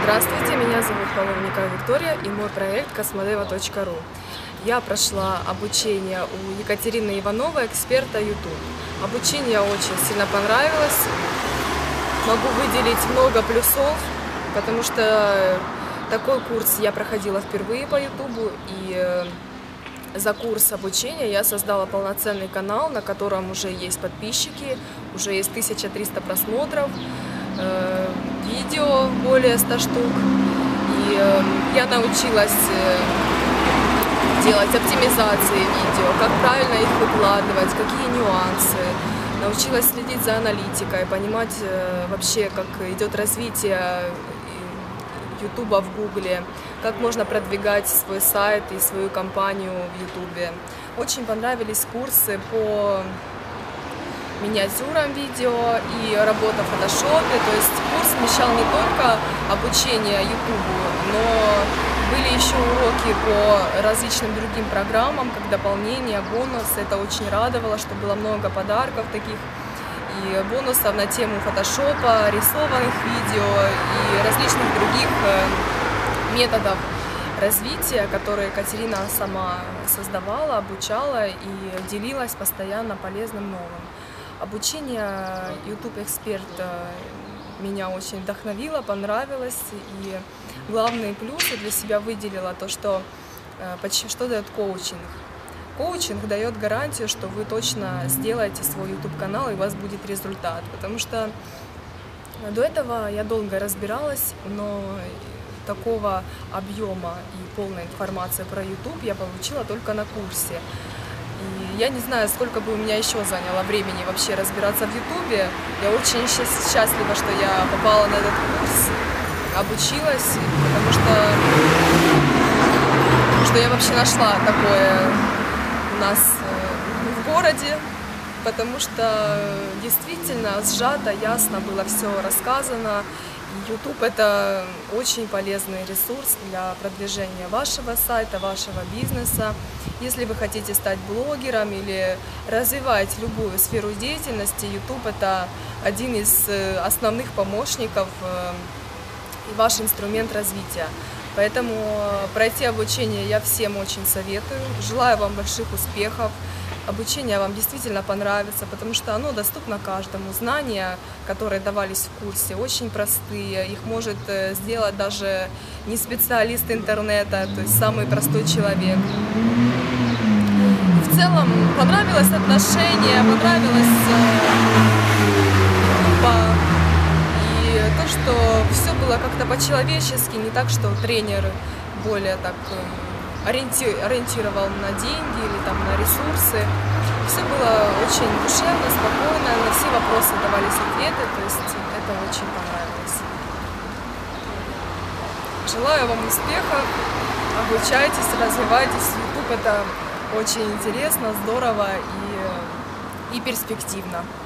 Здравствуйте, меня зовут Половникова Виктория и мой проект Космодева.ру. Я прошла обучение у Екатерины Ивановой, эксперта YouTube. Обучение очень сильно понравилось. Могу выделить много плюсов, потому что такой курс я проходила впервые по YouTube, и за курс обучения я создала полноценный канал, на котором уже есть подписчики, уже есть 1300 просмотров, видео более 100 штук. И я научилась делать оптимизации видео, как правильно их выкладывать, какие нюансы. Научилась следить за аналитикой, понимать вообще, как идет развитие Ютуба в Гугле, как можно продвигать свой сайт и свою компанию в Ютубе. Очень понравились курсы по миниатюрам видео и работа в фотошопе. То есть курс вмещал не только обучение Ютубу, но были еще уроки по различным другим программам, как дополнение, бонусы. Это очень радовало, что было много подарков таких и бонусов на тему фотошопа, рисованных видео и различных других методов развития, которые Екатерина сама создавала, обучала и делилась постоянно полезным новым. Обучение YouTube Эксперт меня очень вдохновило, понравилось, и главные плюсы для себя выделила то, что дает коучинг. Коучинг дает гарантию, что вы точно сделаете свой YouTube-канал и у вас будет результат, потому что до этого я долго разбиралась, но такого объема и полной информации про YouTube я получила только на курсе. И я не знаю, сколько бы у меня еще заняло времени вообще разбираться в YouTube. Я очень счастлива, что я попала на этот курс, обучилась, потому что я вообще нашла такое у нас в городе, потому что действительно сжато, ясно было все рассказано. YouTube — это очень полезный ресурс для продвижения вашего сайта, вашего бизнеса. Если вы хотите стать блогером или развивать любую сферу деятельности, YouTube — это один из основных помощников и ваш инструмент развития. Поэтому пройти обучение я всем очень советую. Желаю вам больших успехов. Обучение вам действительно понравится, потому что оно доступно каждому. Знания, которые давались в курсе, очень простые. Их может сделать даже не специалист интернета, то есть самый простой человек. И в целом понравилось отношение, понравилась группа. И то, что все было как-то по-человечески, не так, что тренер более так ориентировал на деньги или там на ресурсы. Все было очень душевно, спокойно, на все вопросы давались ответы, то есть это очень понравилось. Желаю вам успехов, обучайтесь, развивайтесь. YouTube — это очень интересно, здорово и перспективно.